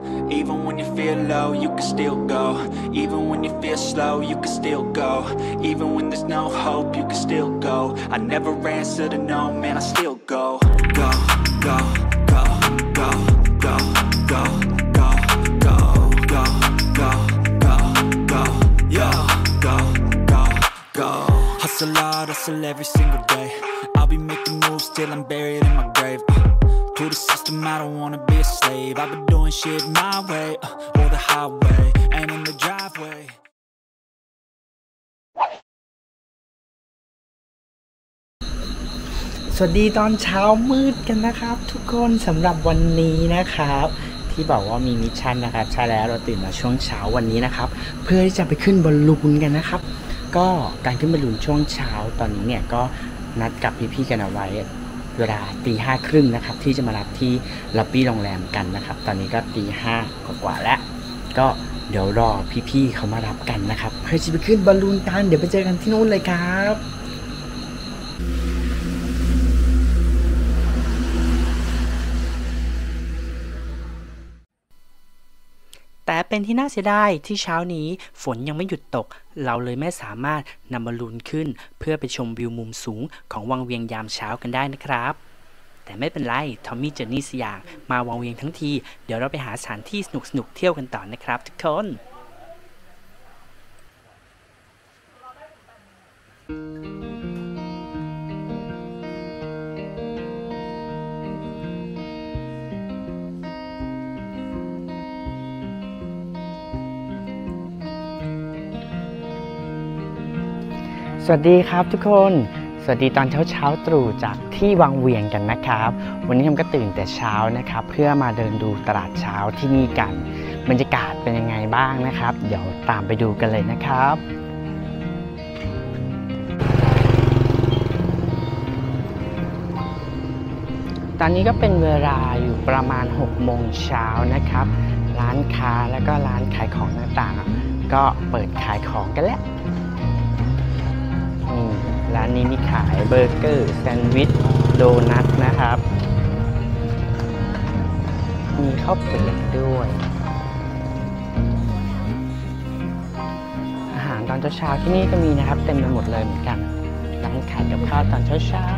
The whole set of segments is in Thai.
Even when you feel low, you can still go. Even when you feel slow, you can still go. Even when there's no hope, you can still go. I never answer to no, man, I still go. Go, go, go, go, go, go, go, go, go, go, go, go, yo, go, go, go. Hustle hard, hustle every single day. I'll be making moves till I'm buried in my grave. To the system, I don't wanna be a slave. I've been doing shit my way, or the highway, and in the driveway. สวัสดีตอนเช้ามืดกันนะครับทุกคนสำหรับวันนี้นะครับที่บอกว่ามีมิชชั่นนะครับใช่แล้วเราตื่นมาช่วงเช้าวันนี้นะครับเพื่อที่จะไปขึ้นบอลลูนกันนะครับก็การขึ้นบอลลูนช่วงเช้าตอนนี้เนี่ยก็นัดกับพี่ๆกันเอาไว้เวลา5:30นะครับที่จะมารับที่ล็อบบี้โรงแรมกันนะครับตอนนี้ก็5:00กว่าแล้วก็เดี๋ยวรอพี่ๆเขามารับกันนะครับเพื่อจะไปขึ้นบอลลูนกันเดี๋ยวไปเจอกันที่นู่นเลยครับแต่เป็นที่น่าเสียดายที่เช้านี้ฝนยังไม่หยุดตกเราเลยไม่สามารถนำบอลลูนขึ้นเพื่อไปชมวิวมุมสูงของวังเวียงยามเช้ากันได้นะครับแต่ไม่เป็นไรทอมมี่เจอร์นี่สยามมาวังเวียงทั้งทีเดี๋ยวเราไปหาสถานที่สนุกๆเที่ยวกันต่อนะครับทุกคนสวัสดีครับทุกคนสวัสดีตอนเช้าตรู่จากที่วังเวียงกันนะครับวันนี้ผมก็ตื่นแต่เช้านะครับเพื่อมาเดินดูตลาดเช้าที่นี่กันบรรยากาศเป็นยังไงบ้างนะครับเดี๋ยวตามไปดูกันเลยนะครับตอนนี้ก็เป็นเวลาอยู่ประมาณ6 โมงเช้านะครับร้านค้าแล้วก็ร้านขายของต่างๆก็เปิดขายของกันแล้วร้านนี้มีขายเบอร์เกอร์แซนด์วิชโดนัทนะครับมีข้าวเปียกด้วยอาหารตอนเช้าที่นี่ก็มีนะครับเต็มไปหมดเลยเหมือนกันร้านขายกับข้าวตอนเช้า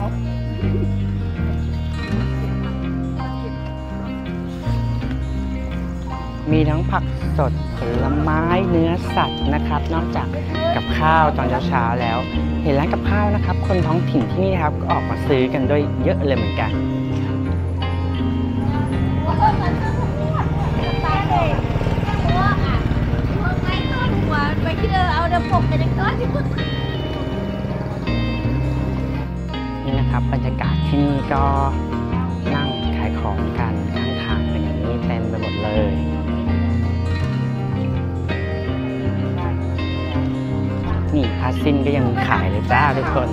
มีทั้งผักสดผลไม้เนื้อสัตว์นะครับนอกจากกับข้าวตอนเช้าแล้วเห็นร้านกับข้าวนะครับคนท้องถิ่นที่นี่ครับก็ออกมาซื้อกันด้วยเยอะเลยเหมือนกันนี่นะครับบรรยากาศที่นี่ก็นั่งขายของกันข้างทางเป็นอย่างนี้เต็มไปหมดเลยนี่พาซินก็ยังขายเลยจ้าทุกคน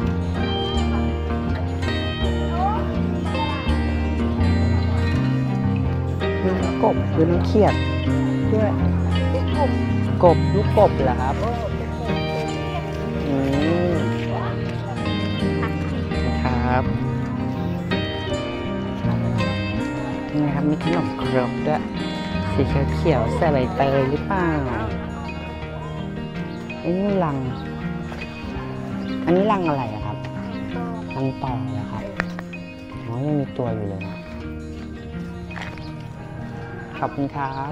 มีกบหรือน้องเขียดด้วยกบลูกกบเหรอครับครับนี่นะครับมีขนมครกด้วยสีเขียวๆใส่ใบเตยหรือเปล่านี่รังอันนี้รังอะไรครับรังต่อนะครับอ๋อยังมีตัวอยู่เลยนะขอบคุณครับ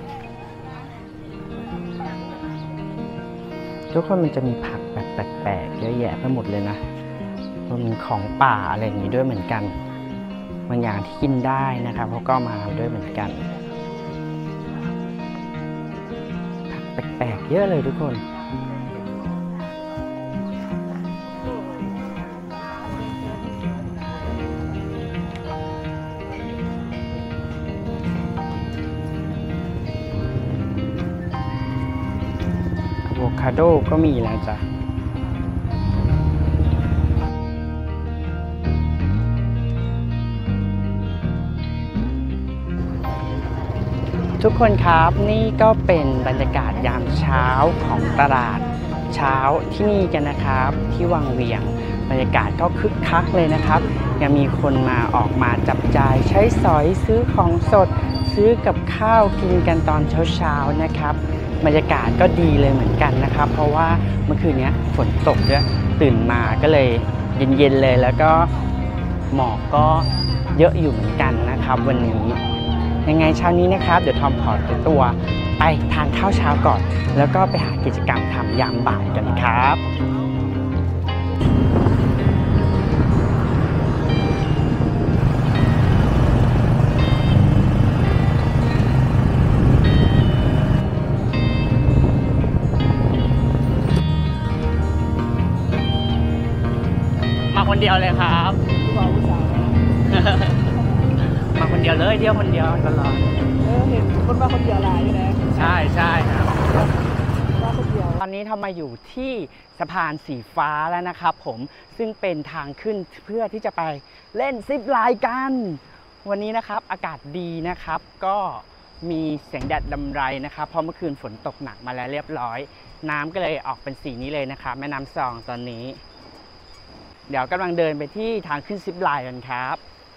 ทุกคนมันจะมีผักแบบแปลกๆเยอะแยะไปหมดเลยนะรวมถึงของป่าอะไรอย่างนี้ด้วยเหมือนกันบางอย่างที่กินได้นะครับเขาก็มาด้วยเหมือนกันผักแปลกๆเยอะเลยทุกคนอะโวคาโดก็มีแล้วจ้ะทุกคนครับนี่ก็เป็นบรรยากาศยามเช้าของตลาดเช้าที่นี่กันนะครับที่วังเวียงบรรยากาศก็คึกคักเลยนะครับยังมีคนมาออกมาจับจ่ายใช้สอยซื้อของสดซื้อกับข้าวกินกันตอนเช้าๆนะครับบรรยากาศก็ดีเลยเหมือนกันนะครับเพราะว่าเมื่อคืนนี้ฝนตกด้วยตื่นมาก็เลยเย็นๆเลยแล้วก็หมอกก็เยอะอยู่เหมือนกันนะครับวันนี้ยังไงเช้านี้นะครับเดี๋ยวทอมขอตัวไปทานข้าวเช้าก่อนแล้วก็ไปหากิจกรรมทำยามบ่ายกันครับมาคนเดียวเลยครับมาคนเดียวเลยเดียวคนเดียวตลอดเห็นคนมาคนเดียวหลายอยู่นะใช่ครับมาคนเดียวตอนนี้ทำมาอยู่ที่สะพานสีฟ้าแล้วนะครับผมซึ่งเป็นทางขึ้นเพื่อที่จะไปเล่นซิปไลน์กันวันนี้นะครับอากาศดีนะครับก็มีเสียงแดดดำไรนะครับเพราะเมื่อคืนฝนตกหนักมาแล้วเรียบร้อยน้ำก็เลยออกเป็นสีนี้เลยนะครับแม่น้ำซองตอนนี้เดี๋ยวกำลังเดินไปที่ทางขึ้นซิปไลน์กันครับ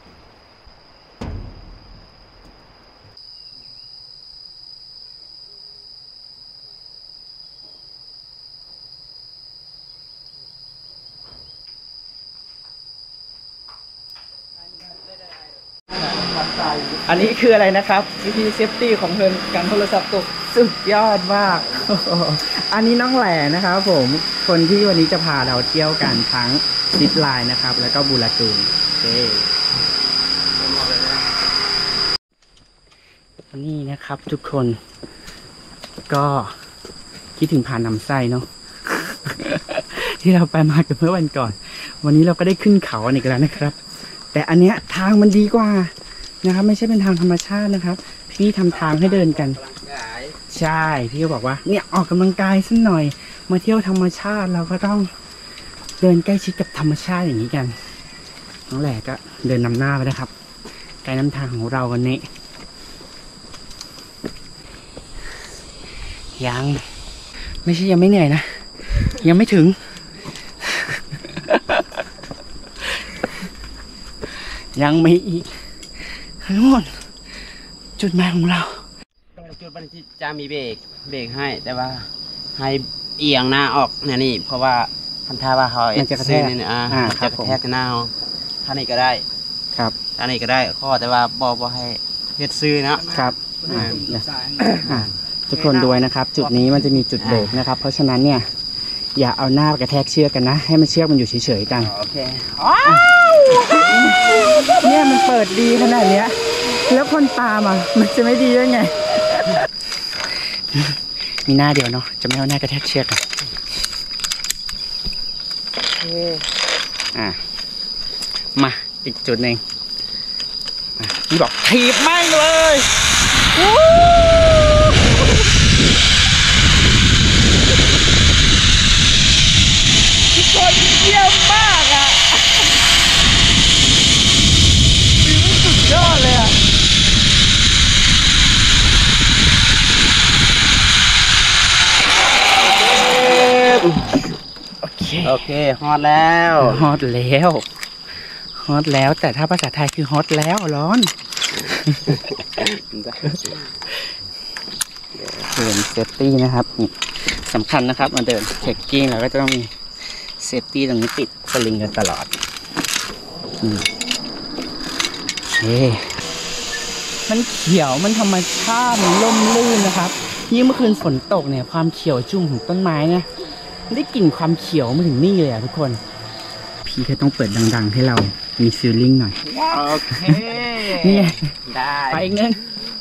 อันนี้คืออะไรนะครับวิธีเซฟตี้ของเพื่อนการโทรศัพท์ตกสุดยอดมาก อันนี้น้องแหล่นะครับผมคนที่วันนี้จะพาเราเที่ยวกันทั้งซิปไลน์นะครับแล้วก็บูรากูนนี่นะครับทุกคนก็คิดถึงผ่านน้ำไส้เนาะ ที่เราไปมากันเมื่อวันก่อนวันนี้เราก็ได้ขึ้นเขาอีกแล้วนะครับแต่อันเนี้ยทางมันดีกว่านะครับไม่ใช่เป็นทางธรรมชาตินะครับพี่ทำทางให้เดินกันใช่พี่ก็บอกว่าเนี่ยออกกำลังกายสักหน่อยมาเที่ยวธรรมชาติเราก็ต้องเดินใกล้ชิดกับธรรมชาติอย่างนี้กันน้องแหลกก็เดินนำหน้าไปนะครับไกด์นำทางของเราวันนี้ยังไม่ใช่ยังไม่เหนื่อยนะยังไม่ถึง ยังไม่อีกนู่นจุดหมายของเราจุดบันที่จะมีเบรกให้แต่ว่าให้เอียงหน้าออกเนี่ยนี่เพราะว่าทันท่าว่าเขาจะกระแทกนี่จะกระแทกหน้าท่านี้ก็ได้ครับท่านี้ก็ได้ข้อแต่ว่าบอให้เฮ็ดซื้อนะครับทุกคนด้วยนะครับจุดนี้มันจะมีจุดเบรกนะครับเพราะฉะนั้นเนี่ยอย่าเอาหน้ากระแทกเชือกกันนะให้มันเชือกมันอยู่เฉยๆกันโอเคเนี่ยมันเปิดดีขนาดเนี้ยแล้วคนตามมันจะไม่ดีได้ไงมีหน้าเดียวเนาะจะไม่เอาหน้ากระแทกเชือกกันมาอีกจุดหนึ่งพี่บอกถีบแม่งเลยทุกคนเยี่ยมมากวิวสุดยอดเลยโอเคฮอตแล้วแต่ถ้าภาษาไทยคือฮอตแล้วร้อนเดินเซฟตี้นะครับสำคัญนะครับมาเดินเทคกิ้งเราก็จะต้องมีเซฟตี้ตรงนี้ติดสลิงกันตลอดมันเขียวมันธรรมชาติมันร่มรื่นนะครับยิ่งเมื่อคืนฝนตกเนี่ยความเขียวชุ่มของต้นไม้เนี่ยได้กลิ่นความเขียวมาถึงนี่เลยทุกคนพี่ก็ต้องเปิดดังๆให้เรามีฟีลลิ่งหน่อยโอเคนี่ได้ไปอีกนึง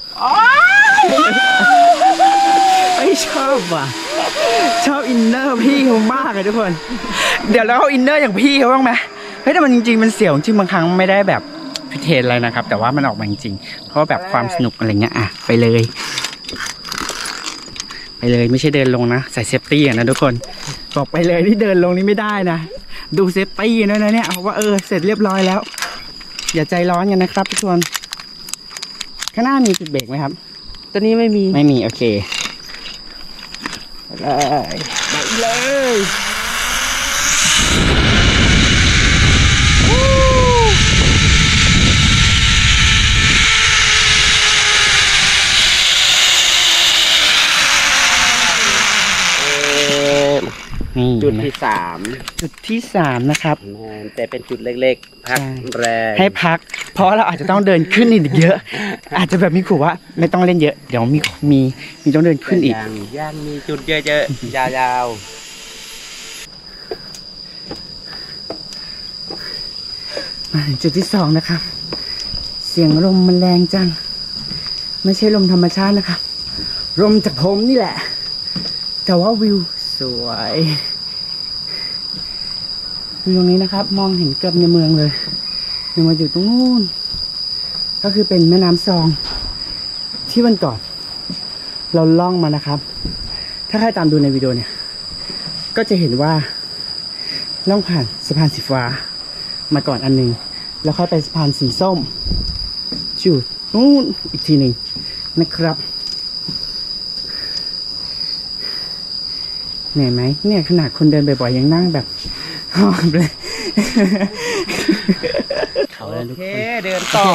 ไม่ชอบว่ะชอบอินเนอร์พี่เขามากเลยทุกคนเดี๋ยวเราเอาอินเนอร์อย่างพี่เขาบ้างไหมเฮ้ยแต่มันจริงๆมันเสียวจริงบางครั้งไม่ได้แบบพิเศษอะไรนะครับแต่ว่ามันออกมาจริงๆเพราะแบบความสนุกอะไรเงี้ยไปเลยไม่ใช่เดินลงนะใส่เซฟตี้นะทุกคนบอกไปเลยที่เดินลงนี่ไม่ได้นะดูเซฟตี้ด้วยนะเนี่ยว่าเสร็จเรียบร้อยแล้วอย่าใจร้อนกันนะครับทุกคนข้างหน้ามีจุดเบรกไหมครับตัวนี้ไม่มีโอเคไปเลยจุดนะที่3 จุดที่3นะครับแต่เป็นจุดเล็กๆพักแรงให้พัก เพราะเราอาจจะต้องเดินขึ้นอีกเยอะ อาจจะแบบมีขู่ว่าไม่ต้องเล่นเยอะเดี๋ยวมีต้องเดินขึ้นอีกยังมีจุดเยอะๆยาวมาถึงจุดที่2นะครับเสียงลมมันแรงจังไม่ใช่ลมธรรมชาตินะครับลมจากผมนี่แหละแต่ว่าวิวสวยวิวตรงนี้นะครับมองเห็นเกือบในเมืองเลยเดี๋ยวมาอยู่ตรงนู้นก็คือเป็นแม่น้ำซองที่วันก่อนเราล่องมานะครับถ้าใครตามดูในวิดีโอเนี่ยก็จะเห็นว่าล่องผ่านสะพานสีฟ้ามาก่อนอันหนึงแล้วค่อยไปสะพานสีส้มจุดนู้นอีกทีหนึ่งนะครับเหนื่อยไหมเนี่ยขนาดคนเดินบ่อยๆยังนั่งแบบหอบเลยเขาแล้วทุกคนเดินต่อ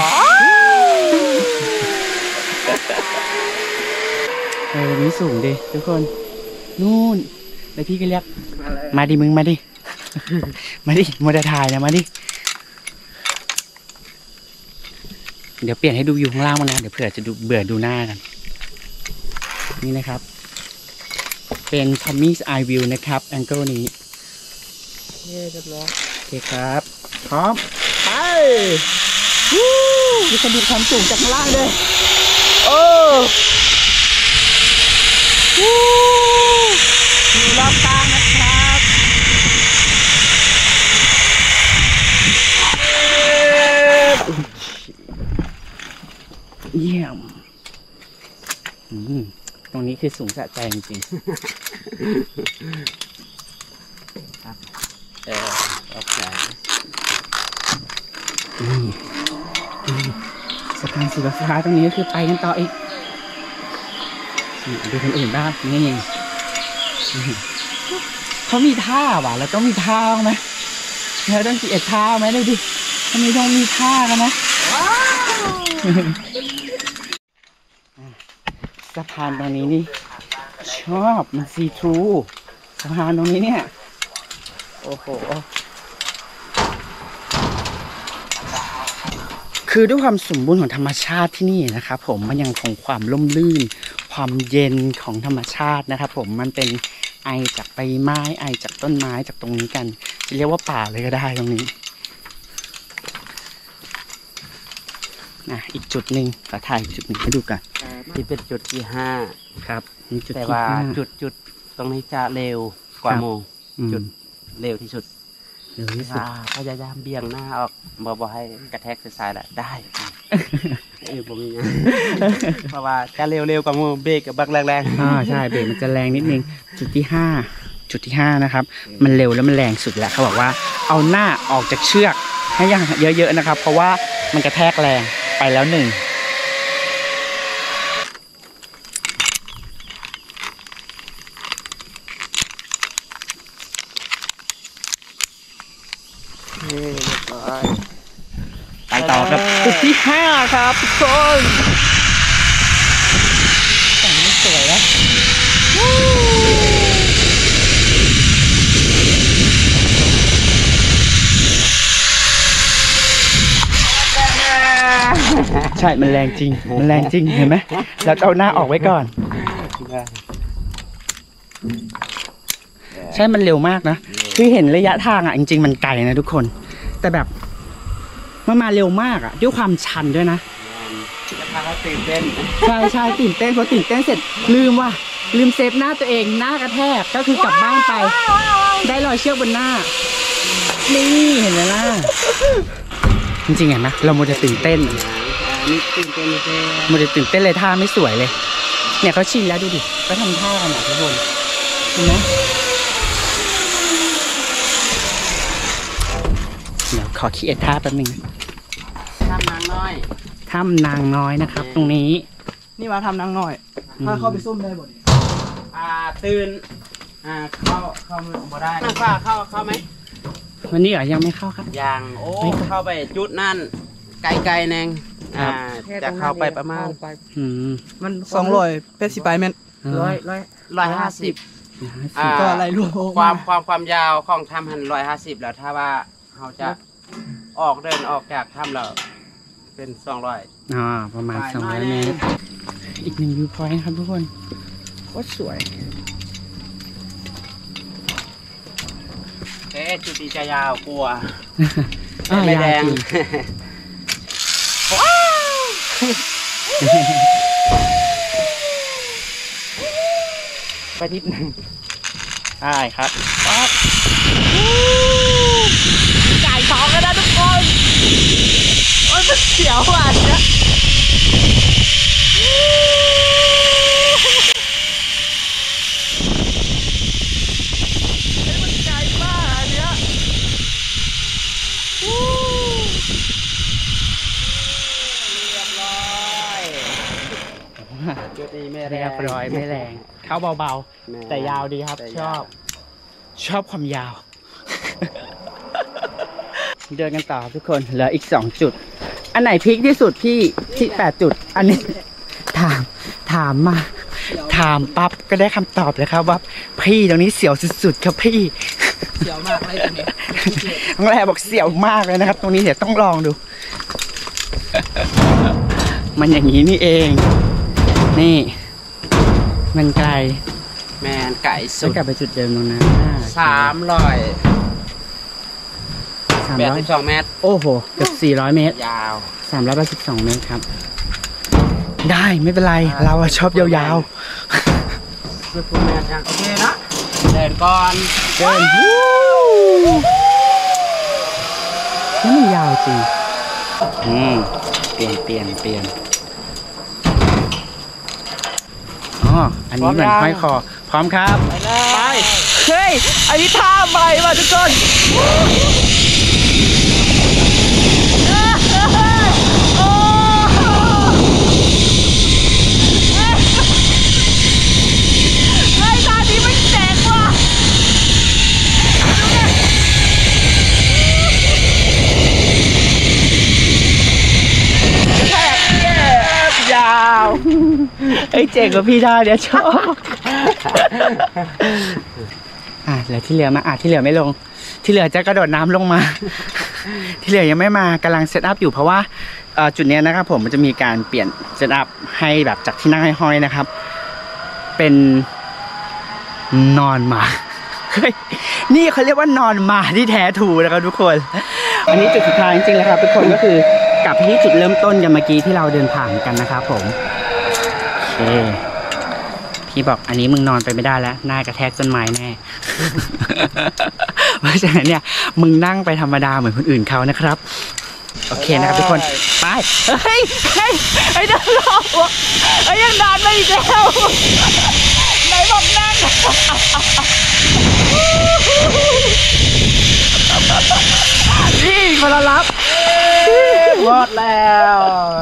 วันนี้สูงดิทุกคนนู่นแล้วพี่ก็เรียกมาดิมึงมาดิมาดิโมเดลถ่ายนะมาดิเดี๋ยวเปลี่ยนให้ดูอยู่ข้างล่างมานะเดี๋ยวเผื่อจะดูเบื่อดูหน้ากันนี่นะครับเป็น Tommy's Eye View นะครับแองเกิลนี้เรียบร้อยโอเคครับพร้อมไปมีคนดูความสูงจากข้างล่างด้วยโอ้อยู่รอบกลางนะครับเยี่ยมตรงนี้คือสูงสะใจจริงๆออกใจสะพานสีฟ้าตรงนี้ก็คือไปกันต่ออีกดูคนอื่นบ้างนี่เขามีท่าว่ะแล้วต้องมีท่าไหมเราต้องเอ็ดท่าไหมดูดิทำไมต้องมีท่ากันนะสะพานตรงนี้นี่ชอบมันซีทรูสะพานตรงนี้เนี่ยโอ้โหคือด้วยความสมบูรณ์ของธรรมชาติที่นี่นะครับผมมันยังคงความร่มรื่นความเย็นของธรรมชาตินะครับผมมันเป็นไอจากใบไม้ไอจากต้นไม้จากตรงนี้กันจะเรียกว่าป่าเลยก็ได้ตรงนี้อีกจุดหนึ่งขอถ่ายจุดหนึ่งให้ดูกันที่เป็นจุดที่5 ครับแต่ว่าจุดตรงนี้จะเร็วกว่าโมงจุดเร็วที่สุดพยายามเบี่ยงหน้าออกบ่ให้กระแทกทรายแหละได้ผมมีเพราะว่าจะเร็วกว่าโมงเบรกกับบักแรงใช่เบรกมันจะแรงนิดนึงจุดที่5นะครับมันเร็วแล้วมันแรงสุดแล้วเขาบอกว่าเอาหน้าออกจากเชือกให้ยังเยอะๆนะครับเพราะว่ามันกระแทกแรงไปแล้ว1ไปต่อครับจุดที่5ครับทุกคนแต่งนี้สวยนะใช่มันแรงจริงเห็นไหมแล้วเอาหน้าออกไว้ก่อนใช่มันเร็วมากนะคือเห็นระยะทางอ่ะจริงๆมันไกลนะทุกคนแต่แบบมันมาเร็วมากอ่ะด้วยความชันด้วยนะตื่นเต้นใช่ตื่นเต้นพอตื่นเต้นเสร็จลืมเซฟหน้าตัวเองหน้ากระแทกก็คือกลับบ้านไปได้รอยเชือกบนหน้านี่เห็นไหมล่ะจริงๆเห็นไหมเราโมจะตื่นเต้นโมจะตื่นเต้นเลยท่าไม่สวยเลยเนี่ยเขาชินแล้วดูดิก็ทำท่ากันทุกคนเห็นไหมเดี๋ยวขอคิดท่าแป๊บนึงถ้ำนางน้อยนะครับตรงนี้นี่มาทำนางน้อยถ้าเข้าไปซุ่มได้บ่เนี่ยตื่นเข้าบ่ได้นั่งฟ้าเข้าไหมวันนี้ยังไม่เข้าครับยังเข้าไปจุดนั่นไกลๆแนงจะเข้าไปประมาณมัน20080 เมตร150 ก็อะไรรวมความยาวของถ้ำ150แล้วถ้าว่าเราจะออกเดินออกจากถ้ำเราเป็น200 ประมาณ200 เมตรอีก1 วิวพอยต์ครับทุกคนโคตรสวยจุดนี้จะยาวกลัวไม่แดงไปนิดนึงได้ครับปั๊บไก่ท้องกันนะทุกคนโอ้ยมันเสียวอ่ะเนี่ยมันไกลมากเนี่ยจุดนี้ไม่แรงเรียบร้อยไม่แรงเข้าเบาๆแต่ยาวดีครับชอบความยาว เดินกันต่อทุกคนเหลืออีก2 จุดอันไหนพีคที่สุดพี่ที่8 จุดอันนี้ถามมาถามปั๊บก็ได้คำตอบเลยครับว่าพี่ตรงนี้เสียวสุดๆครับพี่เสียวมากเลยตรงนี้น้องแรบอกเสียวมากเลยนะครับตรงนี้เดี๋ยวต้องลองดู มันอย่างนี้นี่เองนี่มันไกลแมนไก่สุดกลับไปจุดเดิมตรงนั้น 382 เมตรโอ้โหเกือบ400 เมตรยาว 382 เมตรครับได้ไม่เป็นไรเราชอบยาวๆสุดๆแมตรยังโอเคนะเดินก่อนเดินนี่มันยาวจริงเปลี่ยนอันนี้เหมือนห้อยคอพร้อมครับไปเฮ้ยอันนี้ท่าใหม่ว่ะทุกคนเฮ้ยท่านี้มันเจ๋งว่ะยาวเอ้ยเจ๋งกว่าพี่ได้เดี๋ยวชอบแล้วที่เหลือมาที่เหลือไม่ลงที่เหลือจะกระโดดน้ำลงมาที่เหลือยังไม่มากำลังเซตอัพอยู่เพราะว่าจุดนี้นะครับผมมันจะมีการเปลี่ยนเซตอัพให้แบบจากที่นั่งห้อยๆนะครับเป็นนอนมานี่เขาเรียกว่านอนมาที่แท้ถูกนะครับทุกคนอันนี้จุดสุดท้ายจริงๆแล้วครับทุกคนก็คือกลับที่จุดเริ่มต้นกันเมื่อกี้ที่เราเดินผ่านกันนะครับผมโอเคพี่บอกอันนี้มึงนอนไปไม่ได้แล้วหน้ากระแทกต้นไม้แน่เพราะฉะนั้นเนี่ยมึงนั่งไปธรรมดาเหมือนคนอื่นเขานะครับโอเคนะครับทุกคนไปเฮ้ยเดินรอบยังนานไม่อีกแล้วไหนบอกนั่งนี่คนละรับฮอดแล้ว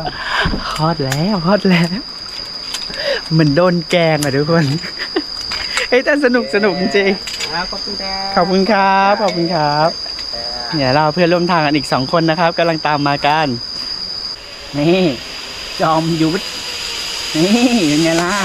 เหมือนโดนแกงอ่ะทุกคนแต่สนุกจริงขอบคุณครับขอบคุณครับเนี่ยเราเพื่อนร่วมทางกันอีก2 คนนะครับกำลังตามมากันนี่จอมยุทธนี่เป็นไงล่ะ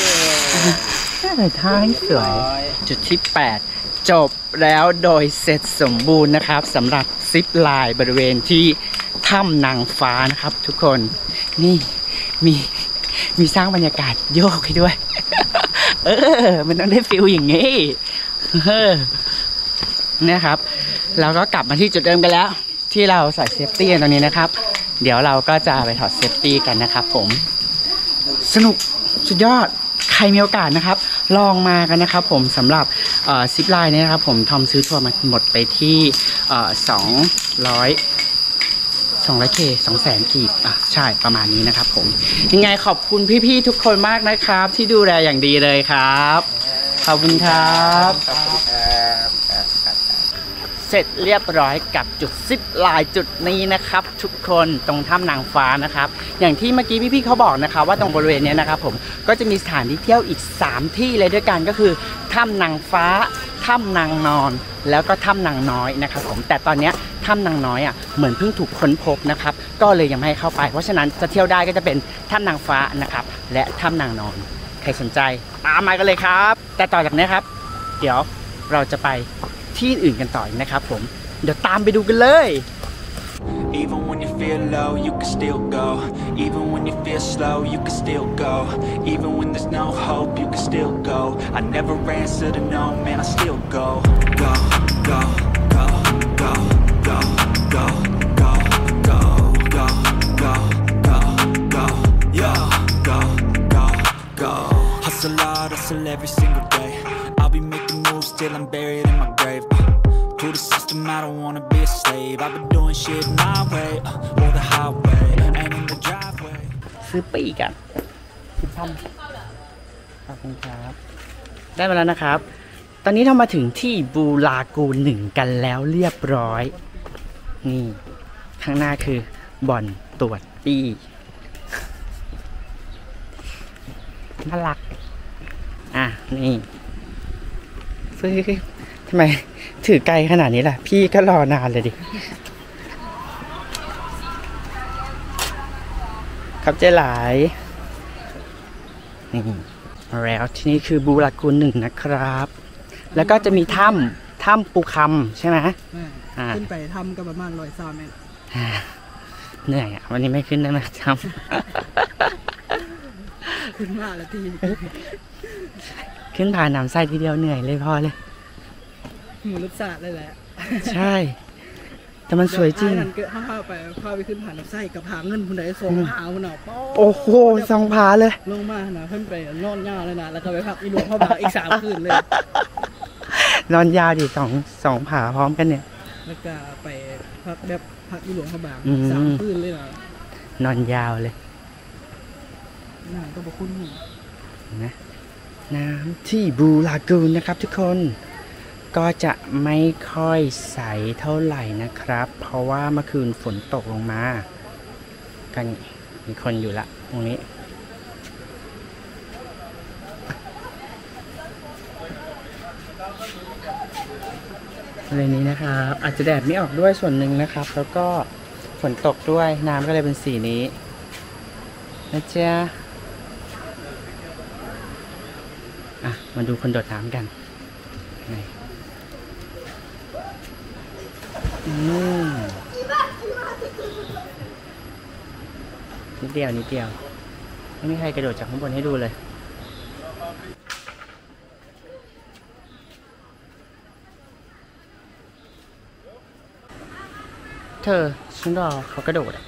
ทางสวยจุดที่8จบแล้วโดยเสร็จสมบูรณ์นะครับสำหรับซิปไลน์บริเวณที่ถ้ำนางฟ้านะครับทุกคนนี่มีสร้างบรรยากาศโยกให้ด้วยมันต้องได้ฟิลอย่างนี้เนี่ยครับเราก็กลับมาที่จุดเดิมกันแล้วที่เราใส่เซฟตี้ตรงนี้นะครับเดี๋ยวเราก็จะไปถอดเซฟตี้กันนะครับผมสนุกสุดยอดใครมีโอกาสนะครับลองมากันนะครับผมสำหรับซิปไลน์เนี่ยนะครับผมทอมซื้อทัวร์มาหมดไปที่200K 200,000 กีบใช่ประมาณนี้นะครับผมยังไงขอบคุณพี่ๆทุกคนมากนะครับที่ดูแลอย่างดีเลยครับขอบคุณครับเสร็จเรียบร้อยกับจุดซิปไลน์จุดนี้นะครับทุกคนตรงถ้ำนางฟ้านะครับอย่างที่เมื่อกี้พี่ๆเขาบอกนะครับว่าตรงบริเวณนี้นะครับผมก็จะมีสถานที่เที่ยวอีก3 ที่เลยด้วยกันก็คือถ้ำนางฟ้าถ้ำนางนอนแล้วก็ถ้ำนางน้อยนะครับผมแต่ตอนนี้ถ้ำนางน้อยเหมือนเพิ่งถูกค้นพบนะครับก็เลยยังไม่ให้เข้าไปเพราะฉะนั้นจะเที่ยวได้ก็จะเป็นถ้ำนางฟ้านะครับและถ้ำนางนอนใครสนใจตามมากันเลยครับแต่ต่อจากนี้ครับเดี๋ยวเราจะไปที่อื่นกันต่อนะครับผมเดี๋ยวตามไปดูกันเลย Even when you feel low, you can still go. Even when you feel slow, you can still go. Even when there's no hope, you can still go. I never answer to no, man, I still go. Go, go, go, go, go, go, go, go, go, go, go, go, yo, go, go, go. Hustle hard, hustle every single day. I'll be making moves till I'm buried in my grave. To the system, I don't wanna be a slave. I've been doing shit my way, or the highway, and in the driveway. ซื้อปีกกันขอบคุณครับได้มาแล้วนะครับตอนนี้เรามาถึงที่บูลากูน1กันแล้วเรียบร้อยนี่ข้างหน้าคือบ่อนตรวจปีน่ารักนี่ซื้อทำไมถือไกลขนาดนี้ล่ะพี่ก็รอนานเลยดิครับเจ๊หลายนี่มาแล้วที่นี่คือบูลากูน1นะครับแล้วก็จะมีถ้ำปูคำใช่ไหมขึ้นไปทำก็ประมาณ103 เมตรเหนื่อยอ่ะวันนี้ไม่ขึ้นได้ไหมทำขึ้นมาแล้วทีขึ้นผ่านน้ำไส้ทีเดียวเหนื่อยเลยพอเลยหมูรสชาติเลยแหละใช่แต่มันสวยจริงพาไปขึ้นผ่านน้ำไส้กับผาเงินคุณไหน2 ผาคุณหนอโอ้โห2 ผาเลยลงมานะเพิ่มไปนอนยาวเลยนะแล้วก็ไปพักอีหลวงพ่อบางอีก3 คืนเลยนอนยาวดิสองผาพร้อมกันเนี่ยแล้วก็ไปพักแบบพักอีหลวงพ่อบาง3 คืนเลยนะนอนยาวเลยน่าก็บอกคุณนะน้ำที่บูลากูนนะครับทุกคนก็จะไม่ค่อยใสเท่าไหร่นะครับเพราะว่าเมื่อคืนฝนตกลงมากันมีคนอยู่ละตรงนี้อะไรนี้นะครับอาจจะแดดไม่ออกด้วยส่วนหนึ่งนะครับแล้วก็ฝนตกด้วยน้ำก็เลยเป็นสีนี้นะจ๊ะมาดูคนโดดน้ำกันนิดเดียวไม่มีใครกระโดดจากข้างบนให้ดูเลยเธอฉันรอเขากระโดด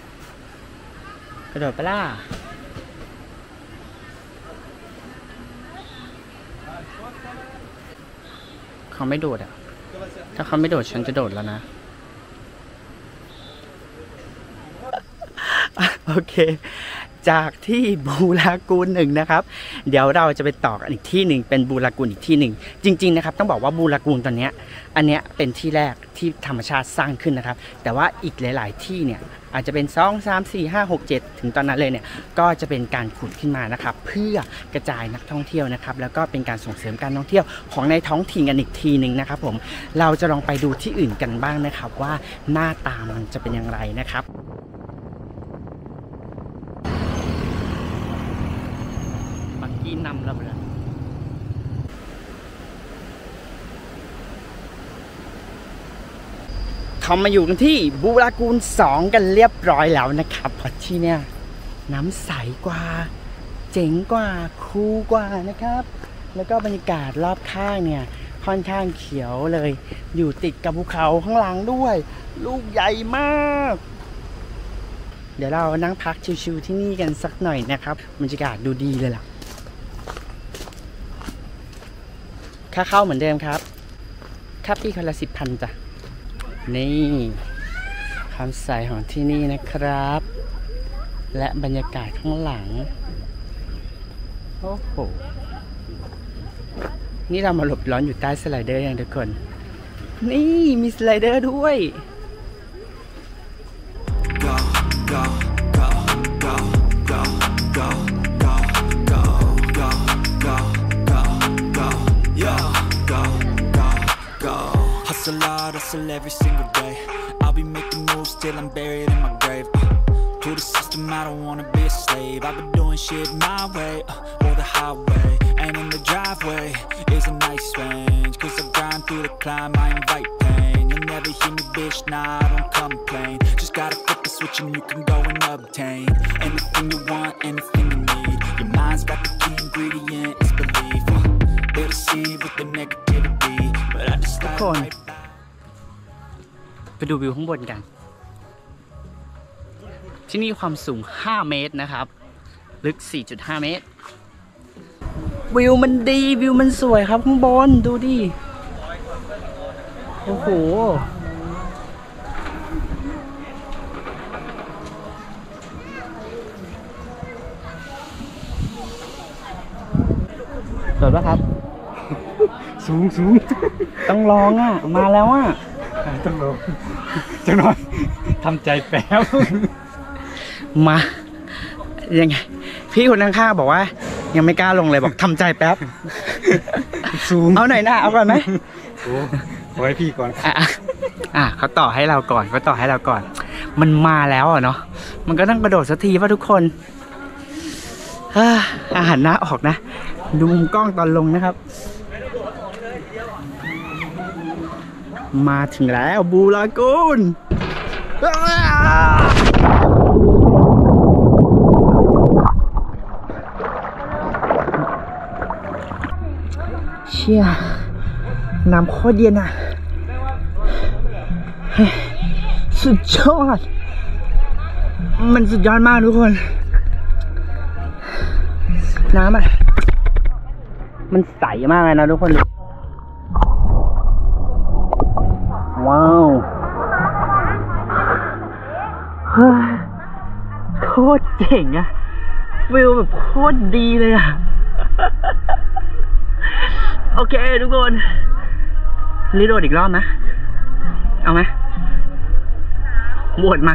ไปล่ะเขาไม่โดดถ้าเขาไม่โดดฉันจะโดดแล้วนะโอเคจากที่บูลากูน1นะครับเดี๋ยวเราจะไปต่อกันอีกที่หนึ่งเป็นบูลากูนอีกที่หนึ่งจริงๆนะครับต้องบอกว่าบูลากูนตอนนี้อันเนี้ยเป็นที่แรกที่ธรรมชาติสร้างขึ้นนะครับแต่ว่าอีกหลายๆที่เนี่ยอาจจะเป็น2 3 4 5 6 7ถึงตอนนั้นเลยเนี่ยก็จะเป็นการขุดขึ้นมานะครับเพื่อกระจายนักท่องเที่ยวนะครับแล้วก็เป็นการส่งเสริมการท่องเที่ยวของในท้องถิ่นกันอีกทีหนึ่งนะครับผมเราจะลองไปดูที่อื่นกันบ้างนะครับว่าหน้าตามันจะเป็นอย่างไรนะครับบักกี้นำเราเลยเขามาอยู่กันที่บูลากูน2กันเรียบร้อยแล้วนะครับเพราะที่เนี่ยน้ำใสกว่าเจ๋งกว่าคูลกว่านะครับแล้วก็บรรยากาศรอบข้างเนี่ยค่อนข้างเขียวเลยอยู่ติดกับภูเขาข้างหลังด้วยลูกใหญ่มากเดี๋ยวเรานั่งพักชิวๆที่นี่กันสักหน่อยนะครับบรรยากาศดูดีเลยล่ะค่าเข้าเหมือนเดิมครับค่าปีคนละ10,000จ้ะนี่ความใสของที่นี่นะครับและบรรยากาศข้างหลังโอ้โหนี่เรามาหลบร้อนอยู่ใต้สไลเดอร์ยังทุกคนนี่มีสไลเดอร์ด้วย Hustle hard, hustle every single day. I'll be making moves till I'm buried in my grave. To the system, I don't wanna be a slave. I've been doing shit my way, or the highway, and in the driveway is a nice range, cause I grind through the climb, I invite pain. You'll never hear me, bitch, nah, I don't complain. Just gotta flip the switch and you can go and obtain anything you want, anything you need. Your mind's got the key ingredient, it's belief. They deceive with the negativity, but I just slide right by. ไปดูวิวข้างบนกันที่นี่ความสูง5 เมตรนะครับลึก 4.5 เมตรวิวมันดีวิวมันสวยครับข้างบนดูดิโอ้โหโดดป่ะครับสูงต้องลองอ่ะมาแล้วอ่ะต้องลองจังหน่อยทำใจแป๊บมายังไงพี่คนข้างๆบอกว่ายังไม่กล้าลงเลยบอกทำใจแป๊บสูงเอาหน่อยหน้าเอาก่อนไหมโอ้ขอให้พี่ก่อนเขาต่อให้เราก่อนมันมาแล้วอ่ะเนาะมันก็ต้องกระโดดสักทีว่าทุกคนอาหารหน้าออกนะดูมุมกล้องตอนลงนะครับมาถึงแล้วบูลากูนเชี่ยน้ำโคตรเย็นอ่ะสุดยอดมันสุดยอดมากทุกคนน้ำอ่ะมันใสมากเลยนะทุกคนว้าวโคตรเจ๋งอะวิวแบบโคตรดีเลยอะโอเคทุกคนรีโดดอีกรอบนะเอาไหมบวชมา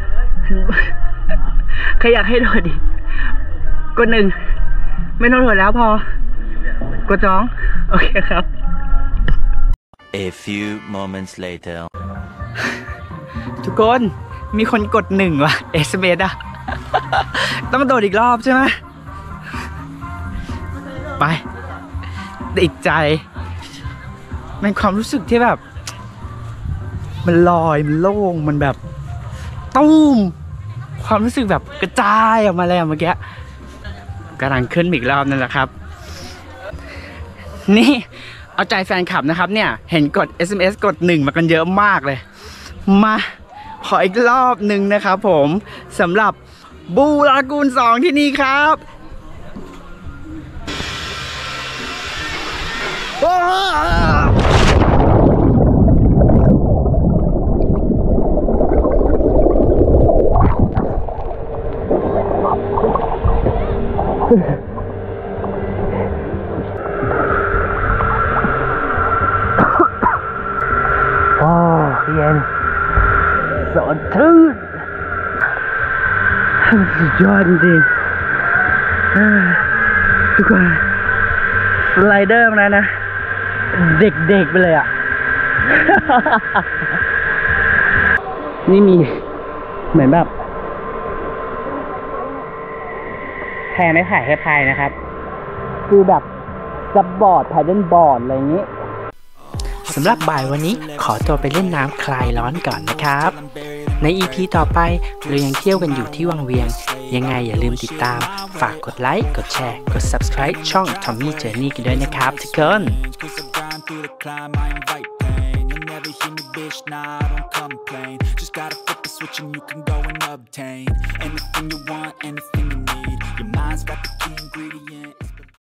ใครอยากให้โดดดิกด 1ไม่ต้องโดดแล้วพอกด2โอเคครับ A few moments later ทุกคนมีคนกด1ว่ะ SMS อ่ะต้องโดดอีกรอบใช่ไหมไปติดใจมันความรู้สึกที่แบบมันลอยมันโล่งมันแบบตุ้มความรู้สึกแบบกระจายออกมาแล้วเมื่อกี้กำลังขึ้นอีกรอบนั่นแหละครับนี่เอาใจแฟนคลับนะครับเนี่ยเห็นกด SMS กด1มากันเยอะมากเลยมาขออีกรอบหนึ่งนะครับผมสำหรับบูลากูน2ที่นี่ครับเย็นสดชื่นสุดยอดจริงทุกคนสไลเดอร์มาแล้วนะเด็กๆไปเลยอ่ะ นี่มีเหมือนแบบแพไม่ถ่ายแค่พายนะครับคือแบบซับบอร์ดพายเล่นบอร์ดอะไรอย่างนี้สำหรับบ่ายวันนี้ขอตัวไปเล่นน้ำคลายร้อนก่อนนะครับใน EP ต่อไปเรายังเที่ยวกันอยู่ที่วังเวียงยังไงอย่าลืมติดตามฝากกดไลค์กดแชร์กด Subscribe ช่อง Tommy Journey กันด้วยนะครับทุกคน Just gotta flip the switch and you can go and obtain